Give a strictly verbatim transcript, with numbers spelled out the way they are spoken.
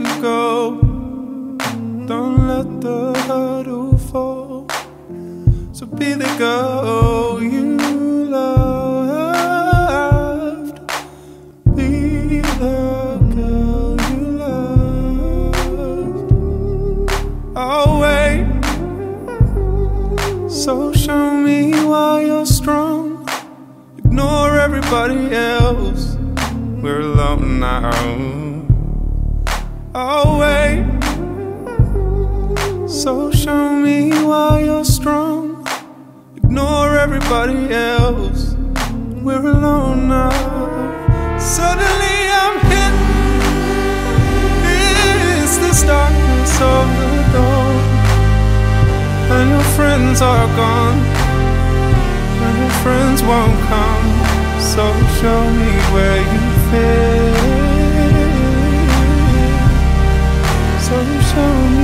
go. Don't let the hurdle fall. So be the girl you loved. Be the girl you loved. I'll wait. So show me why you're strong. Ignore everybody else. We're alone now. I'll wait. So show me why you're strong. Ignore everybody else. We're alone now. Suddenly I'm hit. It's this darkness of the dawn, and your friends are gone, and your friends won't come. So show me where you fit. So show me